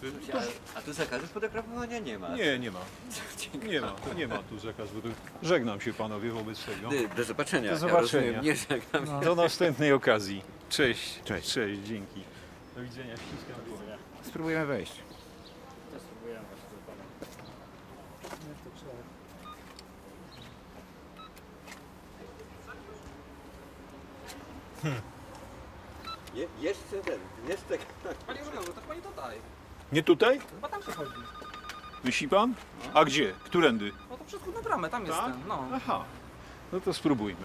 A tu zakazu fotografowania nie ma. Nie, nie ma. Nie ma tu zakazu. Żegnam się panowie wobec tego. Do zobaczenia. Do zobaczenia. Ja rozumiem, nie żegnam się. Do następnej okazji. Cześć. Cześć. Cześć, dzięki. Do widzenia. Ściskam dłoń. Spróbujemy wejść. Jeszcze. Panie Grzegorzu, to pani tutaj. Nie tutaj? Chyba tam się chodzi. Myśli pan? A gdzie? Którędy? No to przez główną bramę, tam jest Tak? ten, no. Aha. No to spróbujmy.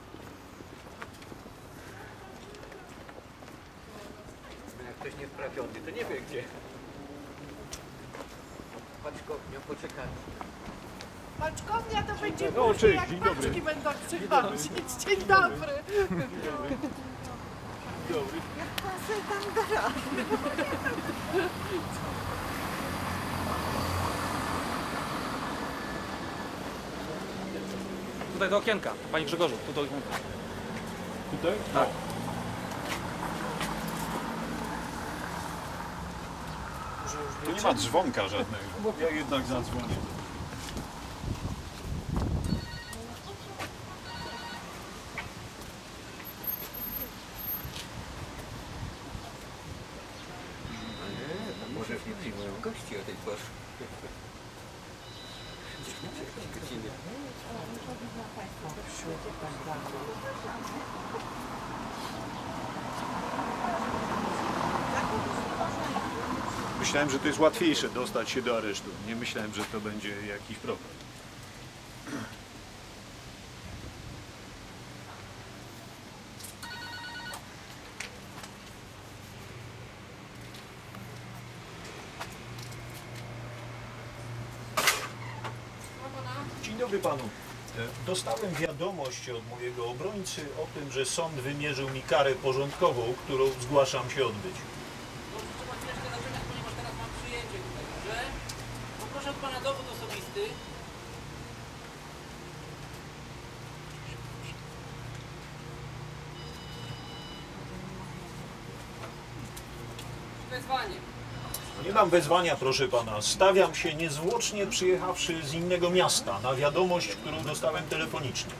Jak ktoś nie wprawiony, to nie wie gdzie. Paczkownia, poczekaj. Paczkownia to będzie No, później, cześć, dzień jak dobry. paczki będą przychodzić. Dzień dobry. Jak pan sobie tam da radę? Tutaj do okienka, panie Grzegorzu, tu do okienka. Tutaj? Tak. Tu nie ma dzwonka żadnego. Ja jednak zadzwonię. Może nie przyjmują gości o tej porze. Godziny. Myślałem, że to jest łatwiejsze dostać się do aresztu. Nie myślałem, że to będzie jakiś problem. Dzień dobry panu. Dostałem wiadomość od mojego obrońcy o tym, że sąd wymierzył mi karę porządkową, którą zgłaszam się odbyć. Ponieważ teraz mam przyjęcie tutaj, dobrze? Poproszę od pana dowód osobisty. Wezwanie. Nie mam wezwania, proszę pana. Stawiam się niezwłocznie przyjechawszy z innego miasta na wiadomość, którą dostałem telefonicznie.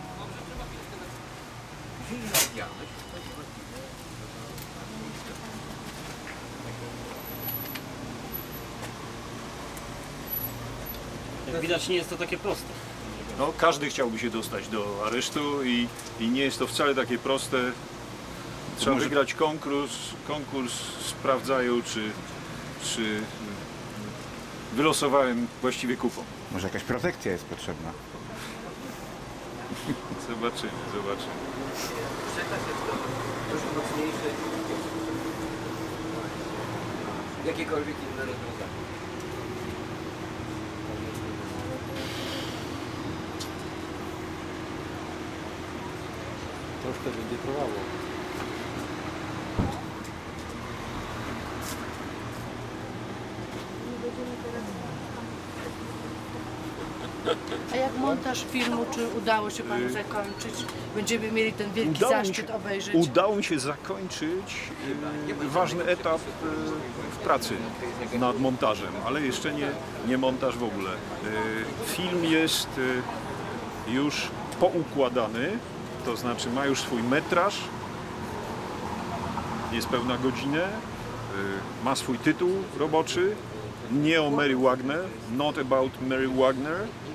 Jak widać nie jest to takie proste. No, każdy chciałby się dostać do aresztu i nie jest to wcale takie proste. Trzeba wygrać konkurs sprawdzają, czy wylosowałem właściwie kupon. Może jakaś protekcja jest potrzebna. Zobaczymy. Przekaz jest to dużo mocniejszy. Jakiekolwiek inne rozwiązanie. Troszkę będzie trwało. A jak montaż filmu, czy udało się panu zakończyć? Będziemy mieli ten wielki zaszczyt obejrzeć. Udało mi się zakończyć ważny etap w pracy nad montażem, ale jeszcze nie montaż w ogóle. Film jest już poukładany, to znaczy ma już swój metraż, niespełna godzinę, ma swój tytuł roboczy, nie o Mary Wagner, Not About Mary Wagner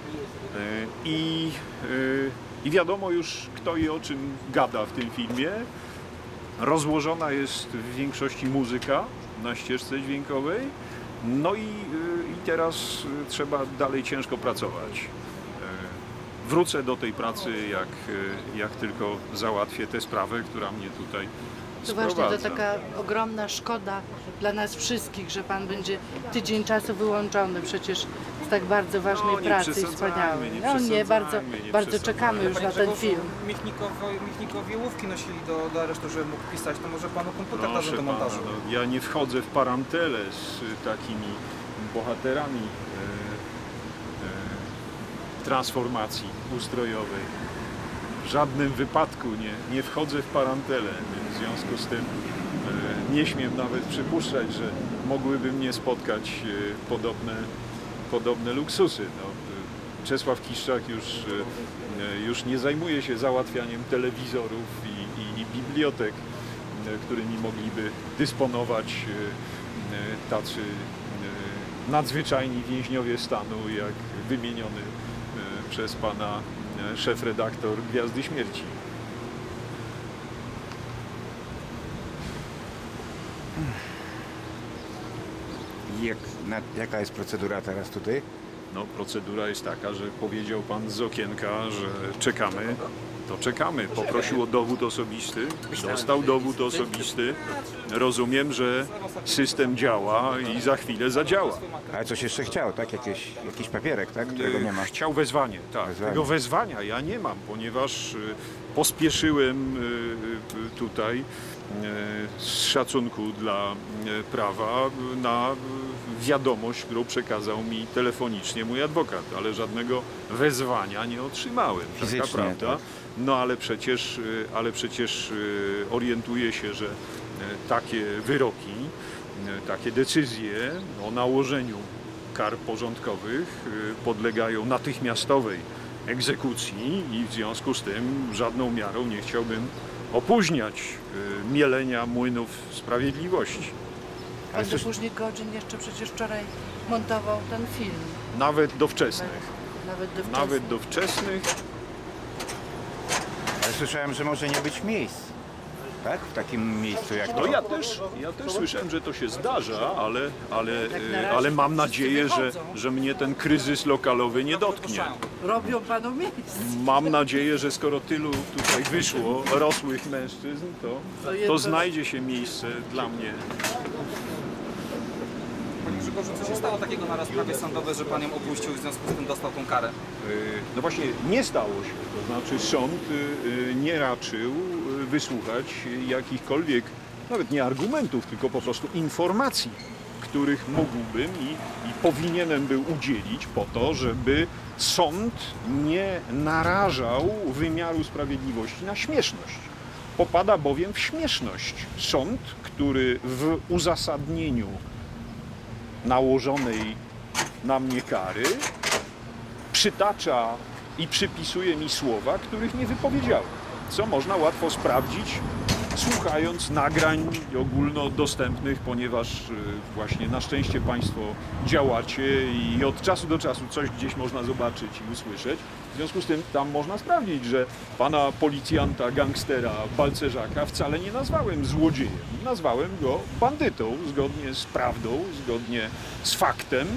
i wiadomo już kto i o czym gada w tym filmie. Rozłożona jest w większości muzyka na ścieżce dźwiękowej, no i teraz trzeba dalej ciężko pracować. Wrócę do tej pracy, jak tylko załatwię tę sprawę, która mnie tutaj To właśnie sprowadza. to taka ogromna szkoda dla nas wszystkich, że pan będzie tydzień czasu wyłączony przecież z tak bardzo ważnej No, nie pracy i przesadzajmy, wspaniałej. nie No nie, bardzo, przesadzajmy, nie bardzo przesadzajmy. czekamy już na ten film. Michnikowi ołówki nosili do aresztu, żeby mógł pisać, to może panu komputer da Proszę do pana, montażu. no, ja nie wchodzę w parantelę z takimi bohaterami transformacji ustrojowej. W żadnym wypadku nie wchodzę w parantelę, więc w związku z tym Nie śmiem nawet przypuszczać, że mogłyby mnie spotkać podobne luksusy. No, Czesław Kiszczak już nie zajmuje się załatwianiem telewizorów i bibliotek, którymi mogliby dysponować tacy nadzwyczajni więźniowie stanu, jak wymieniony przez pana szef-redaktor Gwiazdy Śmierci. Jaka jest procedura teraz tutaj? No, procedura jest taka, że powiedział pan z okienka, że czekamy, to czekamy. Poprosił o dowód osobisty, dostał dowód osobisty. Rozumiem, że system działa i za chwilę zadziała. Ale coś jeszcze chciał, tak? Jakiś papierek, tak? Którego nie ma. Chciał wezwanie, tak. Wezwanie. Tego wezwania ja nie mam, ponieważ pospieszyłem tutaj z szacunku dla prawa na wiadomość, którą przekazał mi telefonicznie mój adwokat, ale żadnego wezwania nie otrzymałem. Taka Fizycznie, prawda. tak. No ale przecież orientuję się, że takie wyroki, takie decyzje o nałożeniu kar porządkowych podlegają natychmiastowej egzekucji i w związku z tym żadną miarą nie chciałbym opóźniać mielenia młynów sprawiedliwości. Pan do późnych godzin jeszcze przecież wczoraj montował ten film. Nawet do wczesnych. Nawet do Nawet do wczesnych. Ale słyszałem, że może nie być miejsc, tak? W takim miejscu jak to. No ja też słyszałem, że to się zdarza, ale mam nadzieję, że mnie ten kryzys lokalowy nie dotknie. Robią panu miejsce. Mam nadzieję, że skoro tylu tutaj wyszło rosłych mężczyzn, to znajdzie się miejsce dla mnie. Panie Grzegorzu, co się stało takiego na rozprawie sądowej, że pan ją opuścił i w związku z tym dostał tą karę? No właśnie nie stało się, to znaczy sąd nie raczył wysłuchać jakichkolwiek, nawet nie argumentów, tylko po prostu informacji, których mógłbym i powinienem był udzielić po to, żeby sąd nie narażał wymiaru sprawiedliwości na śmieszność. Popada bowiem w śmieszność sąd, który w uzasadnieniu nałożonej na mnie kary przytacza i przypisuje mi słowa, których nie wypowiedziałem, co można łatwo sprawdzić, słuchając nagrań ogólnodostępnych, ponieważ właśnie na szczęście Państwo działacie i od czasu do czasu coś gdzieś można zobaczyć i usłyszeć. W związku z tym tam można sprawdzić, że pana policjanta, gangstera, balcerzaka wcale nie nazwałem złodziejem. Nazwałem go bandytą, zgodnie z prawdą, zgodnie z faktem,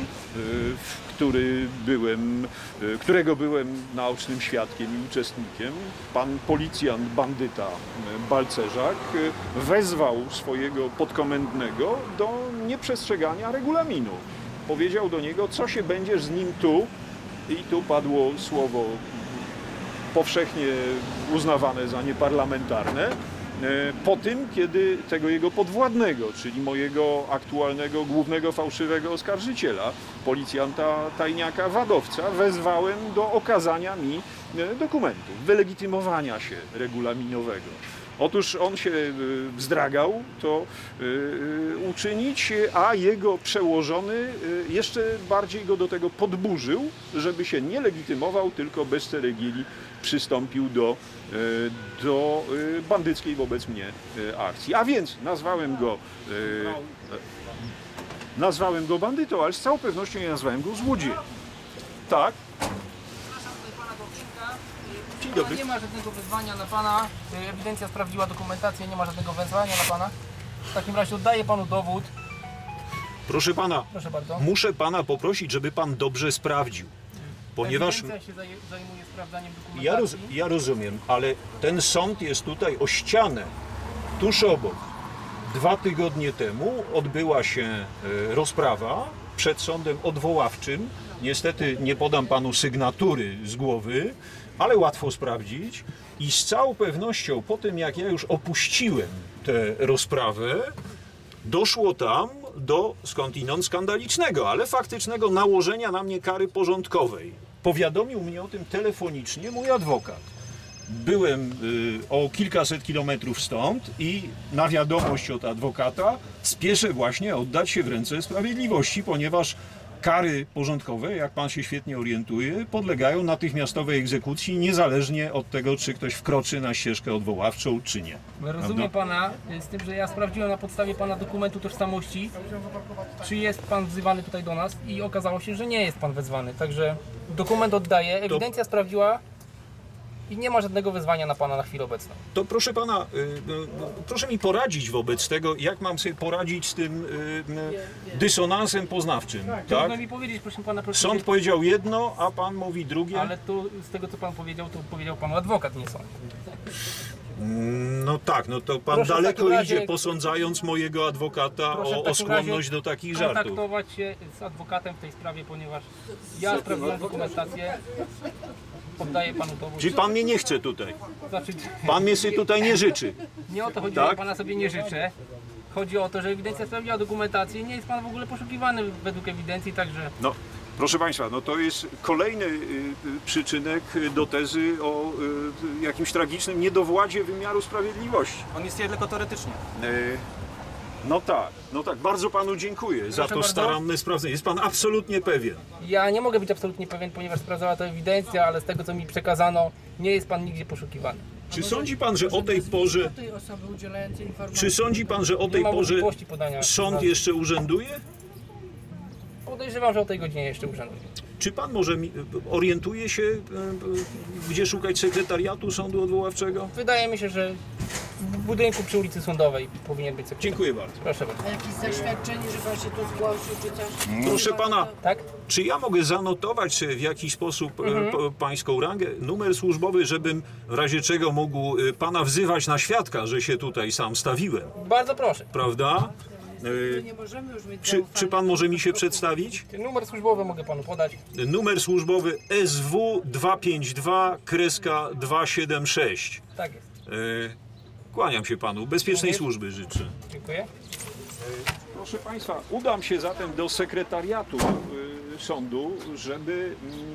którego byłem naocznym świadkiem i uczestnikiem. Pan policjant, bandyta, balcerzak wezwał swojego podkomendnego do nieprzestrzegania regulaminu. Powiedział do niego, co się będziesz z nim tu, i tu padło słowo powszechnie uznawane za nieparlamentarne, po tym, kiedy tego jego podwładnego, czyli mojego aktualnego głównego fałszywego oskarżyciela, policjanta tajniaka Wadowca, wezwałem do okazania mi dokumentu, wylegitymowania się regulaminowego. Otóż on się wzdragał to uczynić, a jego przełożony jeszcze bardziej go do tego podburzył, żeby się nie legitymował, tylko bez ceregieli przystąpił do bandyckiej wobec mnie akcji. A więc nazwałem go bandytą, ale z całą pewnością nie nazwałem go złodziejem. Tak? Przepraszam tutaj pana Gowrzyka. Dzień dobry. Nie ma żadnego wezwania na pana. Ewidencja sprawdziła dokumentację, nie ma żadnego wezwania na pana. W takim razie oddaję panu dowód. Proszę pana, Proszę bardzo. muszę pana poprosić, żeby pan dobrze sprawdził. Ponieważ Ewidencja się zajmuje sprawdzaniem dokumentacji. ja rozumiem, ale ten sąd jest tutaj o ścianę, tuż obok. 2 tygodnie temu odbyła się rozprawa przed sądem odwoławczym. Niestety nie podam panu sygnatury z głowy, ale łatwo sprawdzić. I z całą pewnością po tym, jak ja już opuściłem tę rozprawę, doszło tam do skądinąd skandalicznego, ale faktycznego nałożenia na mnie kary porządkowej. Powiadomił mnie o tym telefonicznie mój adwokat. byłem o kilkaset kilometrów stąd i na wiadomość od adwokata spieszę właśnie oddać się w ręce sprawiedliwości, ponieważ kary porządkowe, jak pan się świetnie orientuje, podlegają natychmiastowej egzekucji, niezależnie od tego, czy ktoś wkroczy na ścieżkę odwoławczą, czy nie. Rozumiem pana, z tym, że ja sprawdziłem na podstawie pana dokumentu tożsamości, czy jest pan wzywany tutaj do nas i okazało się, że nie jest pan wezwany. Także dokument oddaję, ewidencja sprawdziła i nie ma żadnego wezwania na pana na chwilę obecną. To proszę pana, proszę mi poradzić wobec tego, jak mam sobie poradzić z tym dysonansem poznawczym. Tak? Trudno mi powiedzieć, proszę pana, proszę Sąd powiedzieć, powiedział jedno, a pan mówi drugie. ale to z tego co pan powiedział, to powiedział panu adwokat, nie sąd. No tak, no to pan Proszę w daleko takim razie- idzie, posądzając mojego adwokata Proszę w o takim skłonność razie do takich żartów. kontaktować się z adwokatem w tej sprawie, ponieważ ja sprawdziłem dokumentację, oddaję panu dowód. Czyli pan mnie nie chce tutaj. Znaczy, Pan mnie sobie tutaj nie życzy. nie o to chodzi, Tak? że pana sobie nie życzę. Chodzi o to, że ewidencja sprawdziła dokumentację i nie jest pan w ogóle poszukiwany według ewidencji, także No, proszę państwa, no to jest kolejny przyczynek do tezy o jakimś tragicznym niedowładzie wymiaru sprawiedliwości. On istnieje tylko teoretycznie. No tak, bardzo panu dziękuję za to bardzo. staranne sprawdzenie. Jest pan absolutnie pewien. ja nie mogę być absolutnie pewien, ponieważ sprawdzała to ewidencja, ale z tego co mi przekazano, nie jest pan nigdzie poszukiwany. Czy sądzi pan, że o tej porze, tej osoby udzielającej informacji. czy sądzi pan, że o Nie tej ma porze możliwości podania. sąd jeszcze urzęduje? Podejrzewam, że o tej godzinie jeszcze urzęduje. Czy pan może orientuje się, gdzie szukać sekretariatu sądu odwoławczego? Wydaje mi się, że w budynku przy ulicy Sądowej powinien być sekretarz. Dziękuję bardzo. Proszę bardzo. A jakieś zaświadczenie, że pan się tu zgłosił, czy coś? Proszę pana, Tak? czy ja mogę zanotować sobie w jakiś sposób pańską rangę, numer służbowy, żebym w razie czego mógł pana wzywać na świadka, że się tutaj sam stawiłem, Bardzo proszę. prawda? Nie możemy już mieć Czy pan może mi się przedstawić? Numer służbowy mogę panu podać. Numer służbowy SW 252-276. Tak jest. Kłaniam się panu. Bezpiecznej Również? służby życzę. Dziękuję. Proszę państwa, udam się zatem do sekretariatu sądu, żeby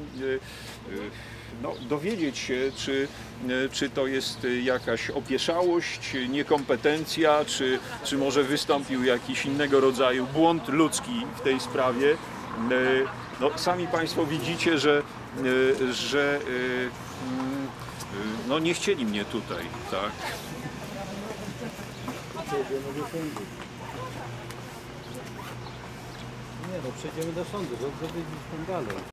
dowiedzieć się, czy to jest jakaś opieszałość, niekompetencja, czy może wystąpił jakiś innego rodzaju błąd ludzki w tej sprawie. Sami państwo widzicie, że nie chcieli mnie tutaj, tak? Nie no, przejdziemy do sądu, dobrze wyjść tam dalej.